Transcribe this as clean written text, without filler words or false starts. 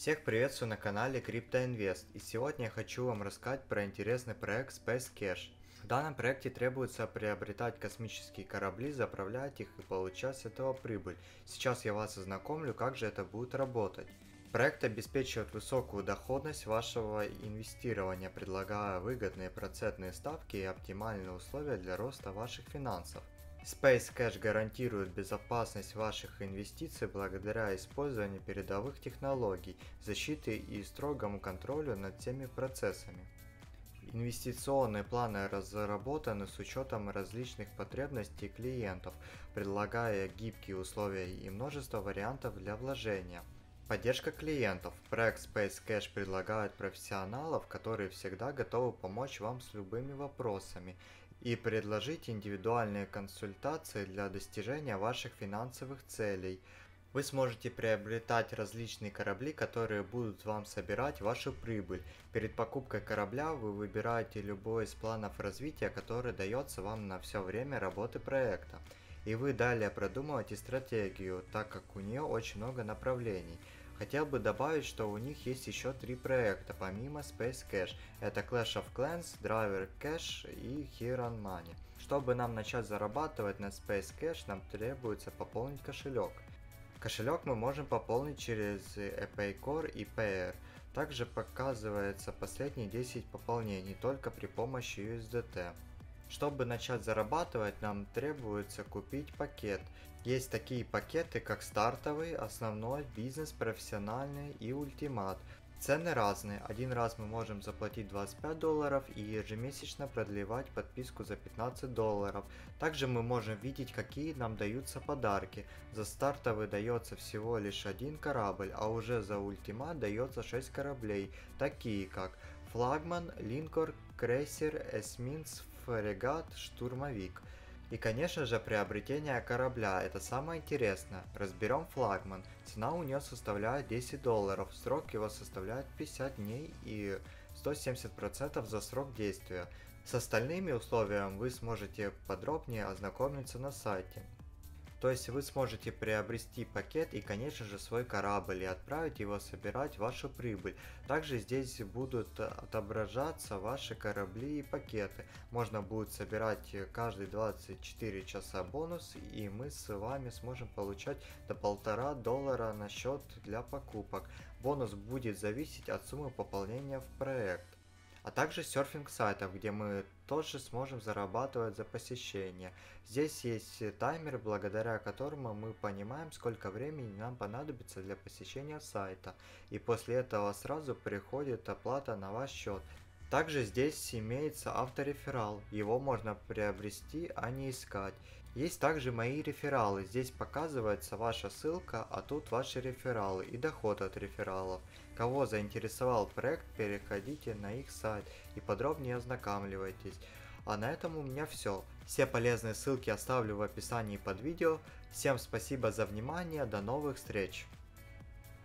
Всех приветствую на канале CryptoInvest, и сегодня я хочу вам рассказать про интересный проект Space Cash. В данном проекте требуется приобретать космические корабли, заправлять их и получать с этого прибыль. Сейчас я вас ознакомлю, как же это будет работать. Проект обеспечивает высокую доходность вашего инвестирования, предлагая выгодные процентные ставки и оптимальные условия для роста ваших финансов. Space Cash гарантирует безопасность ваших инвестиций благодаря использованию передовых технологий, защиты и строгому контролю над всеми процессами. Инвестиционные планы разработаны с учетом различных потребностей клиентов, предлагая гибкие условия и множество вариантов для вложения. Поддержка клиентов. Проект Space Cash предлагает профессионалов, которые всегда готовы помочь вам с любыми вопросами и предложить индивидуальные консультации для достижения ваших финансовых целей. Вы сможете приобретать различные корабли, которые будут вам собирать вашу прибыль. Перед покупкой корабля вы выбираете любой из планов развития, который дается вам на все время работы проекта. И вы далее продумываете стратегию, так как у нее очень много направлений. Хотел бы добавить, что у них есть еще 3 проекта, помимо Space Cash. Это Clash of Clans, Driver Cash и Heron Money. Чтобы нам начать зарабатывать на Space Cash, нам требуется пополнить кошелек. Кошелек мы можем пополнить через ePayCore и Payer. Также показывается последние 10 пополнений только при помощи USDT. Чтобы начать зарабатывать, нам требуется купить пакет. Есть такие пакеты, как стартовый, основной, бизнес, профессиональный и ультимат. Цены разные. Один раз мы можем заплатить $25 и ежемесячно продлевать подписку за $15. Также мы можем видеть, какие нам даются подарки. За стартовый дается всего лишь один корабль, а уже за ультимат дается 6 кораблей, такие как флагман, линкор, крейсер, эсминц, фрегат, штурмовик. И конечно же приобретение корабля, это самое интересное. Разберем флагман. Цена у нее составляет $10, срок его составляет 50 дней и 170% за срок действия. С остальными условиями вы сможете подробнее ознакомиться на сайте. То есть вы сможете приобрести пакет и конечно же свой корабль и отправить его собирать вашу прибыль. Также здесь будут отображаться ваши корабли и пакеты. Можно будет собирать каждые 24 часа бонус, и мы с вами сможем получать до $1,5 на счет для покупок. Бонус будет зависеть от суммы пополнения в проект. А также серфинг сайтов, где мы тоже сможем зарабатывать за посещение. Здесь есть таймер, благодаря которому мы понимаем, сколько времени нам понадобится для посещения сайта. И после этого сразу приходит оплата на ваш счет. Также здесь имеется автореферал, его можно приобрести, а не искать. Есть также мои рефералы, здесь показывается ваша ссылка, а тут ваши рефералы и доход от рефералов. Кого заинтересовал проект, переходите на их сайт и подробнее ознакомливайтесь. А на этом у меня все. Все полезные ссылки оставлю в описании под видео. Всем спасибо за внимание, до новых встреч!